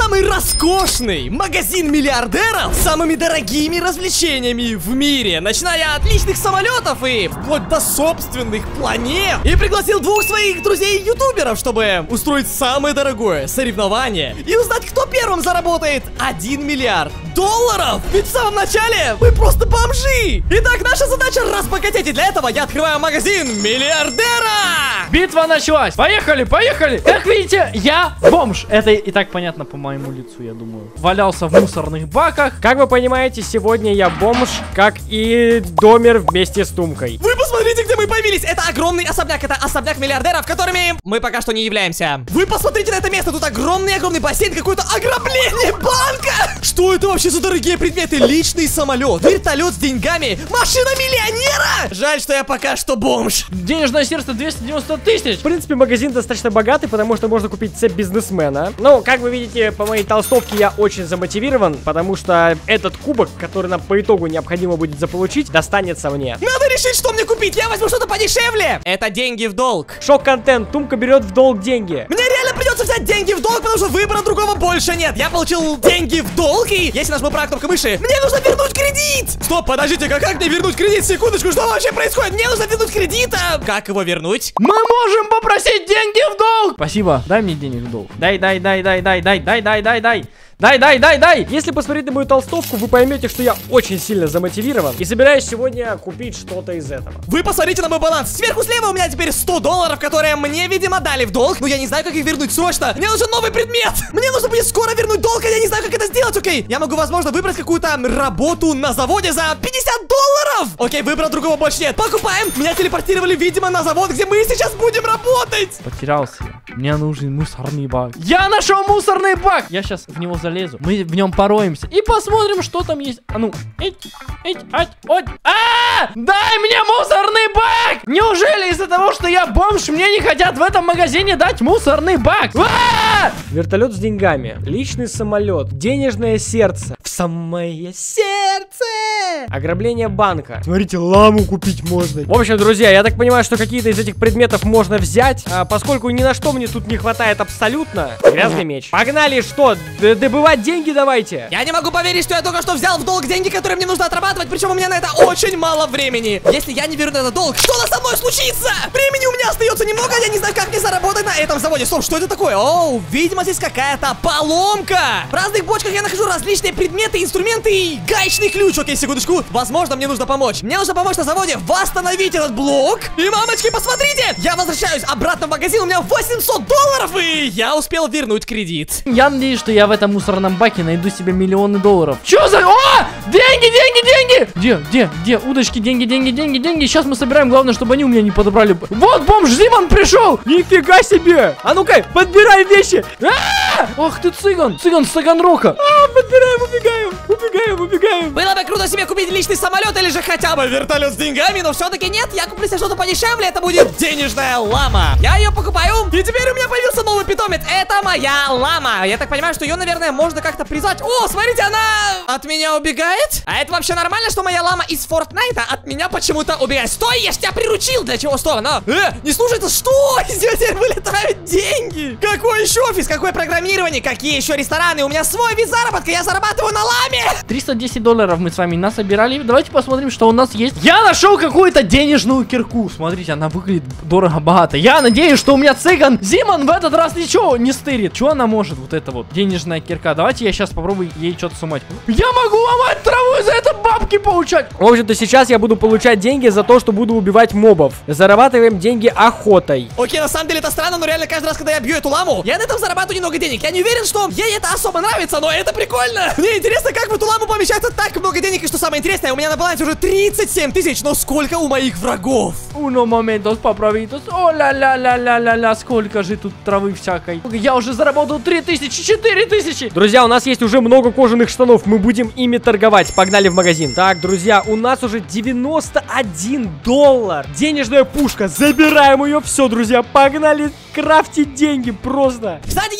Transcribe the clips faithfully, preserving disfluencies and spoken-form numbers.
самый роскошный магазин миллиардеров с самыми дорогими развлечениями в мире, начиная от личных самолетов и вплоть до собственных планет. И пригласил двух своих друзей-ютуберов, чтобы устроить самое дорогое соревнование и узнать, кто первым заработает один миллиард долларов. Ведь в самом начале вы просто бомжи. Итак, наша задача разбогатеть, и для этого я открываю магазин миллиардера. Битва началась. Поехали, поехали. Как видите, я бомж. Это и так понятно по моему лицу, я думаю. Валялся в мусорных баках. Как вы понимаете, сегодня я бомж, как и Домер вместе с Тумкой. Вы посмотрите, где мы появились. Это огромный особняк, это особняк миллиардеров, которыми мы пока что не являемся. Вы посмотрите на это место, тут огромный-огромный бассейн, какое-то ограбление банка. Что это вообще за дорогие предметы? Личный самолет, вертолет с деньгами, машина миллионера. Жаль, что я пока что бомж. Денежное сердце двести девяносто тысяч. В принципе, магазин достаточно богатый, потому что можно купить цепь бизнесмена. Ну, как вы видите, по моей толстовке я очень замотивирован, потому что этот кубок, который нам по итогу необходимо будет заполучить, достанется мне. Надо решить, что мне купить. Я возьму что-то подешевле. Это деньги в долг. Шок-контент. Тумка берет в долг деньги. Мне реально придется взять деньги в долг, потому что выбора другого больше нет. Я получил деньги в долг, и если нажму правую кнопку мыши, мне нужно вернуть кредит. Стоп, подождите, как мне вернуть кредит? Секундочку, что вообще происходит? Мне нужно вернуть кредит, а как его вернуть? Мы можем попросить деньги в долг. Спасибо, дай мне денег в долг. Дай, дай, дай, дай, дай, дай, дай, дай, дай, дай. Дай, дай, дай, дай! Если посмотреть на мою толстовку, вы поймете, что я очень сильно замотивирован и собираюсь сегодня купить что-то из этого. Вы посмотрите на мой баланс. Сверху слева у меня теперь сто долларов, которые мне, видимо, дали в долг. Но я не знаю, как их вернуть срочно. Мне нужен новый предмет. Мне нужно будет скоро вернуть долг, а я не знаю, как это сделать, окей. Я могу, возможно, выбрать какую-то работу на заводе за пятьдесят долларов. Окей, выбора другого больше нет. Покупаем. Меня телепортировали, видимо, на завод, где мы сейчас будем работать. Потерялся я. Мне нужен мусорный бак. Я нашел мусорный бак. Я сейчас в него залезу. Мы в нем пороемся и посмотрим, что там есть. А ну, эть, эть, ать, от. А! Дай мне мусорный бак! Неужели из-за того, что я бомж, мне не хотят в этом магазине дать мусорный бак? А! Вертолет с деньгами, личный самолет, денежное сердце, в самое сердце, ограбление банка. Смотрите, ламу купить можно. В общем, друзья, я так понимаю, что какие-то из этих предметов можно взять, а поскольку ни на что мне тут не хватает абсолютно. Грязный меч. Погнали, что? Добывать деньги давайте. Я не могу поверить, что я только что взял в долг деньги, которые мне нужно отрабатывать, причем у меня на это очень мало времени. Если я не верну этот долг, что со мной случится? Времени у меня остается немного, я не знаю, как мне заработать на этом заводе. Стоп, что это такое? Оу, видимо, здесь какая-то поломка. В разных бочках я нахожу различные предметы, инструменты и гаечный ключ. Окей, секундочку. Возможно, мне нужно помочь. Мне нужно помочь на заводе восстановить этот блок. И, мамочки, посмотрите, я возвращаюсь обратно в магазин, у меня восемьсот долларов, и я успел вернуть кредит. Я надеюсь, что я в этом мусорном баке найду себе миллионы долларов. Чё за... О! Деньги, деньги, деньги! Где, где, где? Удочки, деньги, деньги, деньги, деньги. Сейчас мы собираем, главное, чтобы они у меня не подобрали. Вот бомж Зиман пришел! Нифига себе! А ну-ка, подбирай вещи! А-а-а! Ах ты цыган! Цыган с Таганрока! А, подбираем, убегаем! Убегаем, убегаем! Было бы круто себе купить личный самолет или же хотя бы вертолет с деньгами, но все-таки нет, я куплю себе что-то подешевле, это будет денежная лама. Я ее покупаю, и теперь у меня появился новый питомец. Это моя лама. Я так понимаю, что ее, наверное, можно как-то призвать. О, смотрите, она от меня убегает. А это вообще нормально, что моя лама из Фортнайта от меня почему-то убегает? Стой, я ж тебя приручил. Для чего? Стой, она. Э, не слушается, что? Из нее теперь вылетают деньги. Какой еще офис, какое программирование, какие еще рестораны? У меня свой вид заработка, я зарабатываю на ламе. триста десять долларов мы с вами насобирали. Давайте посмотрим, что у нас есть. Я нашел какую-то денежную кирку. Смотрите, она выглядит дорого-богато. Я надеюсь, что у меня цыган Зиман в этот раз ничего не стырит. Что она может, вот это вот денежная кирка? Давайте я сейчас попробую ей что-то сумать. Я могу ломать траву и за это бабки получать. В общем-то, сейчас я буду получать деньги за то, что буду убивать мобов. Зарабатываем деньги охотой. Окей, на самом деле это странно, но реально каждый раз, когда я бью эту ламу, я на этом зарабатываю немного денег. Я не уверен, что ей это особо нравится, но это прикольно. Мне интересно, как в эту ламу помещается так много денег, и что самое интересное, у меня на балансе уже тридцать семь тысяч, но сколько у моих врагов? Uno momentos, поправитос. О, ля-ля-ля-ля-ля-ля, сколько же тут травы всякой. Я уже заработал три тысячи, четыре тысячи. Друзья, у нас есть уже много кожаных штанов, мы будем ими торговать. Погнали в магазин. Так, друзья, у нас уже девяносто один доллар. Денежная пушка, забираем ее. Все, друзья, погнали крафтить деньги просто. Кстати, есть один лайфхак.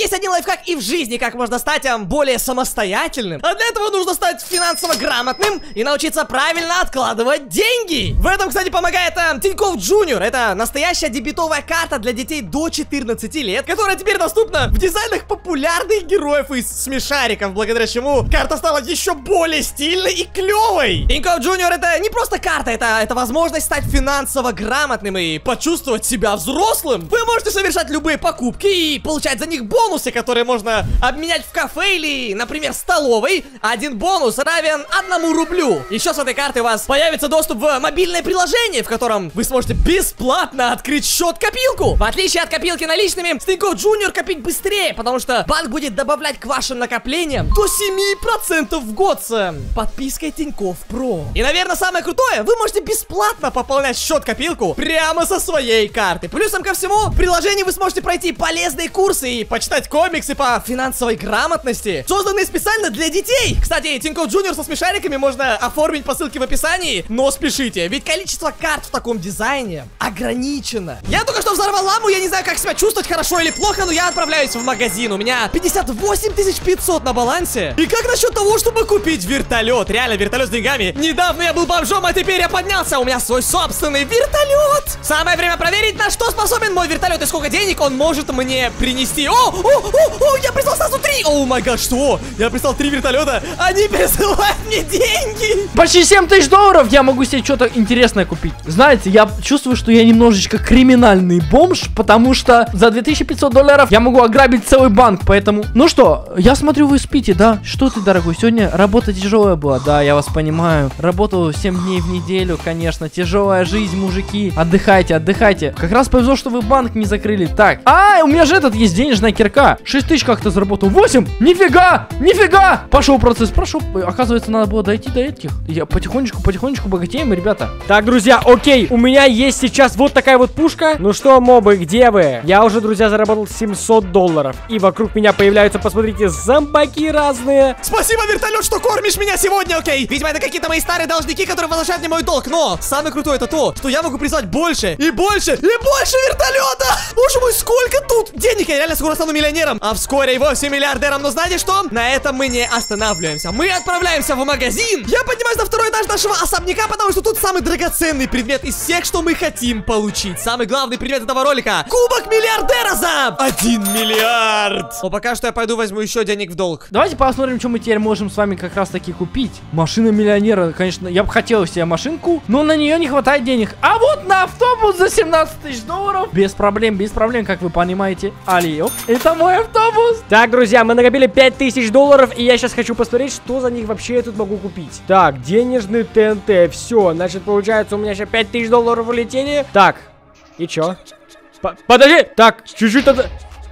лайфхак и в жизни, как можно стать а, более самостоятельным. А для этого нужно стать финансово грамотным и научиться правильно откладывать деньги. В этом, кстати, помогает а, Тинькофф Джуниор. Это настоящая дебетовая карта для детей до четырнадцати лет, которая теперь доступна в дизайнах популярных героев из смешариков, благодаря чему карта стала еще более стильной и клевой. Тинькофф Джуниор это не просто карта, это, это возможность стать финансово грамотным и почувствовать себя взрослым. Вы можете совершать любые покупки и получать за них бонусы, которые можно обменять в кафе или, например, столовой. Один бонус равен одному рублю. Еще с этой карты у вас появится доступ в мобильное приложение, в котором вы сможете бесплатно открыть счет-копилку. В отличие от копилки наличными, с Тинькофф Джуниор копить быстрее, потому что банк будет добавлять к вашим накоплениям до семи процентов в год с подпиской Тинькофф Про. И, наверное, самое крутое, вы можете бесплатно пополнять счет-копилку прямо со своей карты. Плюсом ко всему, в приложении вы сможете пройти полезные курсы и почитать комиксы по финансовой грамотности, созданные специально для детей. Кстати, Тинькофф Джуниор со смешариками можно оформить по ссылке в описании, но спешите, ведь количество карт в таком дизайне ограничено. Я только что взорвал ламу, я не знаю, как себя чувствовать, хорошо или плохо, но я отправляюсь в магазин. У меня пятьдесят восемь тысяч пятьсот на балансе. И как насчет того, чтобы купить вертолет? Реально, вертолет с деньгами. Недавно я был бомжом, а теперь я поднялся. У меня свой собственный вертолет. Самое время проверить, на что способен мой вертолет и сколько денег он может мне принести. О, о, о, о, я прислал сразу три. О май гад, что? Я прислал три вертолета. Они присылают мне деньги. Почти семь тысяч долларов я могу себе что-то интересное купить. Знаете, я чувствую, что я немножечко криминальный бомж, потому что за две тысячи пятьсот долларов я могу ограбить целый банк, поэтому... Ну что, я смотрю, вы спите, да? Что ты, дорогой, сегодня работа тяжелая была. Да, я вас понимаю. Работал семь дней в неделю, конечно. Тяжелая жизнь, мужики. Отдыхайте, отдыхайте. Как раз повезло, что вы банк не закрыли. Так, а, у меня же этот есть денежная кирка. шесть тысяч как-то заработал. восемь! Нифига! Нифига! Пошел процесс, прошел. Оказывается, надо было дойти до этих. Я потихонечку, потихонечку богатеем, ребята. Так, друзья, окей. У меня есть сейчас вот такая вот пушка. Ну что, мобы, где вы? Я уже, друзья, заработал семьсот долларов. И вокруг меня появляются, посмотрите, зомбаки разные. Спасибо, вертолет, что кормишь меня сегодня, окей? Видимо, это какие-то мои старые должники, которые возвращают мне мой долг. Но самое крутое это то, что я могу прислать больше и больше и больше вертолета. Боже мой, сколько тут денег. Я реально скоро стану миллионером, а вскоре и вовсе миллиардером. Но знаете что? На этом мы не останавливаемся. Мы отправляемся в магазин. Я поднимаюсь на второй этаж нашего особняка, потому что тут самый драгоценный предмет из всех, что мы хотим получить. Самый главный предмет этого ролика. Кубок миллиардера за один миллиард. Но пока что я пойду возьму еще денег в долг. Давайте посмотрим, что мы теперь можем с вами как раз таки купить. Машина миллионера, конечно, я бы хотел себе машинку, но на нее не хватает денег. А вот на автобус за семнадцать тысяч долларов без проблем, без проблем, как вы понимаете. Алиоп, это мой автобус. Так, друзья, мы накопили пять тысяч долларов, и я сейчас хочу посмотреть, что за них вообще я тут могу купить. Так, денежный ТНТ, все, значит, получается, у меня сейчас пять тысяч долларов улетели. Так, и чё? П- Подожди, так, чуть-чуть надо...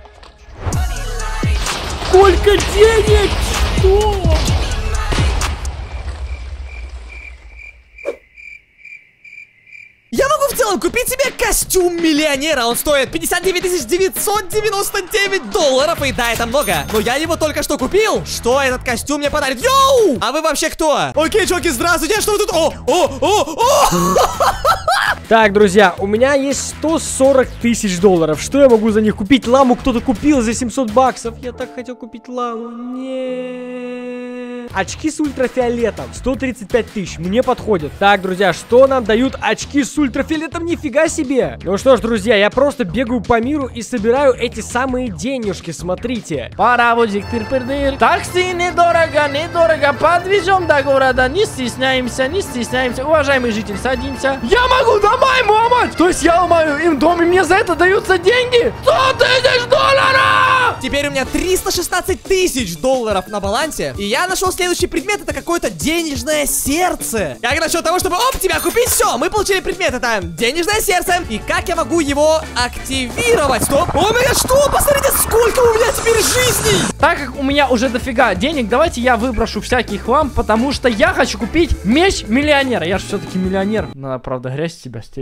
Сколько денег? Что? Я могу в целом купить себе костюм миллионера. Он стоит пятьдесят девять тысяч девятьсот девяносто девять долларов. И да, это много. Но я его только что купил. Что этот костюм мне подарит? Йоу! А вы вообще кто? Окей, чуваки, здравствуйте. Что вы тут? О, о, о, о! Так, друзья, у меня есть сто сорок тысяч долларов. Что я могу за них купить? Ламу кто-то купил за семьсот баксов. Я так хотел купить ламу. Нет. Очки с ультрафиолетом. сто тридцать пять тысяч. Мне подходит. Так, друзья, что нам дают очки с ультрафиолетом? Нифига себе. Ну что ж, друзья, я просто бегаю по миру и собираю эти самые денежки. Смотрите. Паровозик тыр-пыр-дыр. Такси недорого, недорого. Подвезем до города. Не стесняемся, не стесняемся. Уважаемый житель, садимся. Я могу дома ему ломать. То есть я ломаю им дом, и мне за это даются деньги. сто тысяч долларов! Теперь у меня триста шестнадцать тысяч долларов на балансе. И я нашел следующий предмет. Это какое-то денежное сердце. Как насчет того, чтобы, оп, тебя купить? Все, мы получили предмет. Это денежное сердце. И как я могу его активировать? Стоп. О май гад, что? Посмотрите, сколько у меня теперь жизней. Так как у меня уже дофига денег, давайте я выброшу всякий хлам, потому что я хочу купить меч миллионера. Я же все-таки миллионер. Надо, правда, грязь с себя стереть будет. Друзья,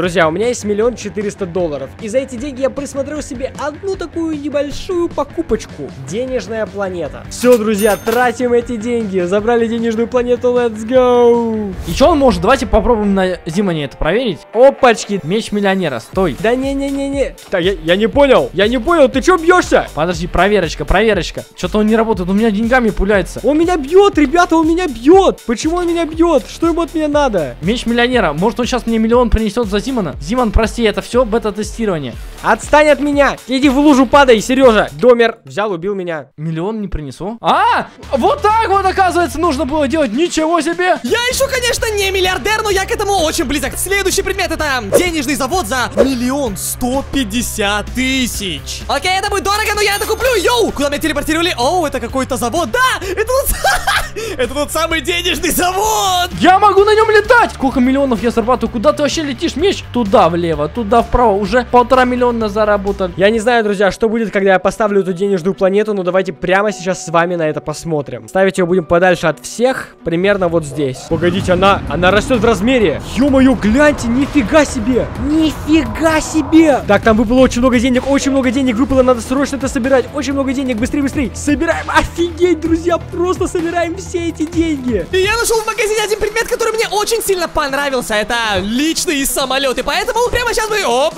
друзья, у меня есть миллион четыреста долларов. И за эти деньги я присмотрел себе одну такую небольшую покупочку. Денежная планета. Все, друзья, тратим эти деньги. Забрали денежную планету, let's go. И что он может? Давайте попробуем на Зимоне это проверить. Опачки. Меч миллионера, стой. Да не-не-не-не. Так, я, я не понял. Я не понял, ты что бьешься? Подожди, проверочка, проверочка. Что-то он не работает, он у меня деньгами пуляется. Он меня бьет, ребята, он меня бьет. Почему он меня бьет? Что ему от меня надо? Меч миллионера. Может, он сейчас мне миллион принесет за Зимона? Зимон, прости, это все бета-тестирование. Отстань от меня. Иди в лужу падай, Сережа. Домер взял, убил меня. Миллион не принесу. А, вот так вот, оказывается, нужно было делать. Ничего себе. Я еще, конечно, не миллиардер, но я к этому очень близок. Следующий предмет — это денежный завод за миллион сто пятьдесят тысяч. Окей, это будет дорого, но я это куплю. Йоу, куда меня телепортировали? О, это какой-то завод. Да, это тот, это тот самый денежный завод. Я могу на нем летать. Сколько миллионов я зарабатываю? Куда ты вообще летишь, меч? Туда влево, туда вправо. Уже полтора миллиона заработал. Я не знаю, друзья, что будет, когда я поставлю эту денежную планету, но давайте прямо сейчас с вами на это посмотрим. Ставить ее будем подальше от всех, примерно вот здесь. Погодите, она, она растет в размере. Ё-моё, гляньте, нифига себе. Нифига себе. Так, там выпало очень много денег, очень много денег выпало, надо срочно это собирать. Очень много денег, быстрее, быстрее. Собираем, офигеть, друзья, просто собираем все эти деньги. И я нашел в магазине один предмет, который мне очень сильно понравился. Это личный самолет, и поэтому прямо сейчас мы... Оп.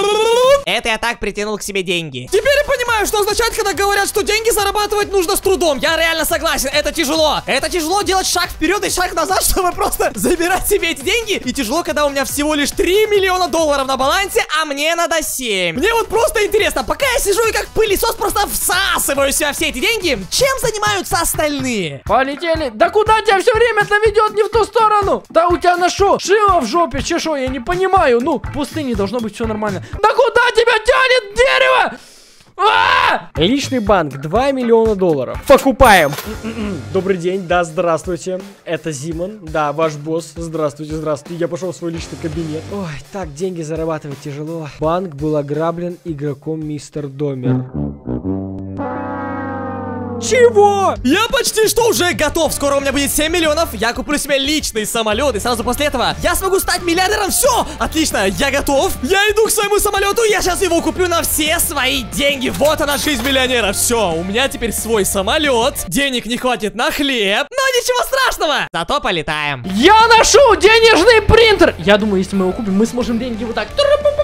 Это я так притянул к себе деньги. Теперь я понимаю, что означает, когда говорят, что деньги зарабатывать нужно с трудом. Я реально согласен, это тяжело. Это тяжело делать шаг вперед и шаг назад, чтобы просто забирать себе эти деньги. И тяжело, когда у меня всего лишь три миллиона долларов на балансе, а мне надо семь. Мне вот просто интересно, пока я сижу и как пылесос просто всасываю в себя все эти деньги, чем занимаются остальные? Полетели. Да куда тебя все время-то ведет не в ту сторону? Да у тебя на шо? Шило в жопе, че шо? Я не понимаю. Ну, в пустыне должно быть все нормально. Да куда тебя тянет дерево? А! Личный банк, два миллиона долларов. Покупаем. Добрый день, да, здравствуйте. Это Зимон, да, ваш босс. Здравствуйте, здравствуйте. Я пошел в свой личный кабинет. Ой, так, деньги зарабатывать тяжело. Банк был ограблен игроком мистер Домер. Чего? Я почти что уже готов. Скоро у меня будет семь миллионов. Я куплю себе личный самолет. И сразу после этого я смогу стать миллиардером. Все, отлично, я готов. Я иду к своему самолету. Я сейчас его куплю на все свои деньги. Вот она, жизнь миллионера. Все, у меня теперь свой самолет. Денег не хватит на хлеб. Но ничего страшного. Зато полетаем. Я ношу денежный принтер. Я думаю, если мы его купим, мы сможем деньги вот так.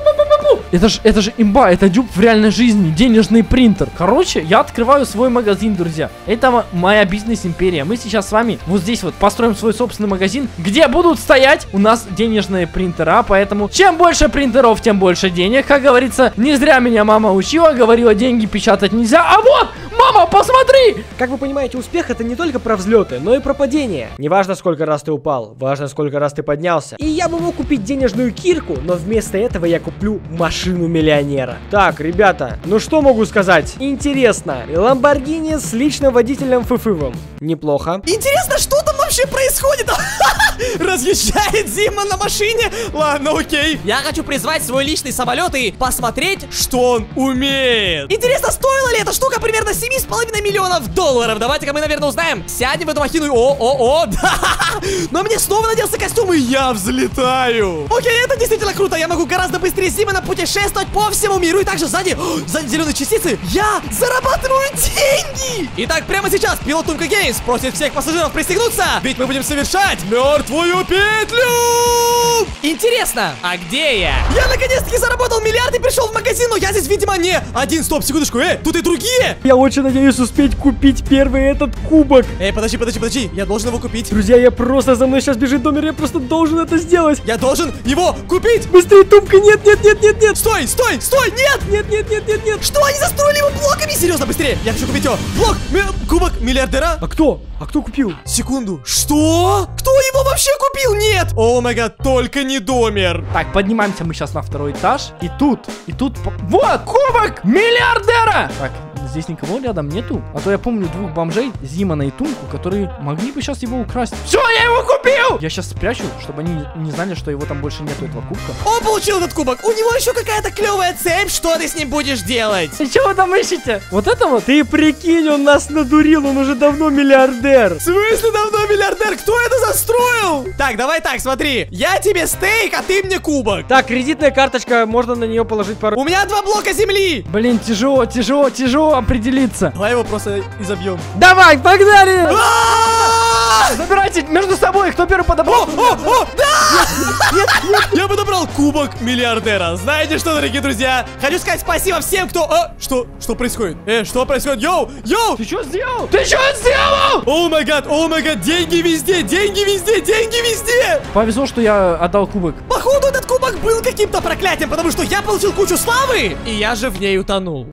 Это же, это же имба, это дюб в реальной жизни, денежный принтер. Короче, я открываю свой магазин, друзья. Это моя бизнес-империя. Мы сейчас с вами вот здесь вот построим свой собственный магазин, где будут стоять у нас денежные принтера. Поэтому чем больше принтеров, тем больше денег. Как говорится, не зря меня мама учила, говорила, деньги печатать нельзя. А вот, мама, посмотри! Как вы понимаете, успех — это не только про взлеты, но и про падения. Не важно, сколько раз ты упал, важно, сколько раз ты поднялся. И я бы мог купить денежную кирку, но вместо этого я куплю машину миллионера. Так, ребята, ну что могу сказать? Интересно. Ламборгини с личным водителем Фыфывом. Неплохо. Интересно, что там вообще происходит? Разъезжает Зима на машине. Ладно, окей. Я хочу призвать свой личный самолет и посмотреть, что он умеет. Интересно, стоила ли эта штука примерно семь с половиной миллионов долларов? Давайте-ка мы, наверное, узнаем. Сядем в эту махину. О, о, о, да. Но мне снова наделся костюм, и я взлетаю. Окей, это действительно круто. Я могу гораздо быстрее Зимона путешествовать по всему миру. И также сзади, сзади зеленые частицы, я зарабатываю деньги. Итак, прямо сейчас пилот Тумка Геймс просит всех пассажиров пристегнуться, ведь мы будем совершать мертвую петлю. Интересно, а где я? Я наконец-таки заработал миллиард и пришел в магазин, но я здесь, видимо, не один. Стоп, секундочку, э, тут и другие. Я очень надеюсь успеть купить первый этот кубок. Эй, подожди, подожди, подожди, я должен его купить. Друзья, я просто, за мной сейчас бежит Домер, я просто должен это сделать. Я должен его купить. Быстрее, Тумка, нет, нет, нет, нет, нет. Стой, стой, стой, нет. Нет, нет, нет, нет, нет. Что, они застроили его блоками? Серьезно, быстрее, я хочу купить его. Блок, ми кубок миллиардера. А кто? А кто купил? Секунду, что? Кто его вообще купил? Нет. О май гад, только не Домер. Так, поднимаемся мы сейчас на второй этаж. И тут, и тут, вот, кубок миллиардера. Так, здесь никого рядом нету. А то я помню двух бомжей, Зимана и Тунку, которые могли бы сейчас его украсть. Все, я его купил! Я сейчас спрячу, чтобы они не знали, что его там больше нету, этого кубка. Он получил этот кубок. У него еще какая-то клевая цепь. Что ты с ним будешь делать? И что вы там ищете? Вот это вот? Ты прикинь, он нас надурил, он уже давно миллиардер. В смысле давно миллиардер? Кто это застроил? Так, давай так, смотри. Я тебе стейк, а ты мне кубок. Так, кредитная карточка, можно на нее положить пару... У меня два блока земли. Блин, тяжело, тяжело, тяжело определиться. Давай его просто изобьем. Давай, погнали! Забирайте между собой, кто первый подобрал. О, о, да! Я подобрал кубок миллиардера. Знаете что, дорогие друзья? Хочу сказать спасибо всем, кто... А, что? Что происходит? Э, что происходит? Йоу, йоу! Ты что сделал? Ты что сделал? О май гад, о май гад, деньги везде, деньги везде, деньги везде! Повезло, что я отдал кубок. Походу, этот кубок был каким-то проклятием, потому что я получил кучу славы, и я же в ней утонул.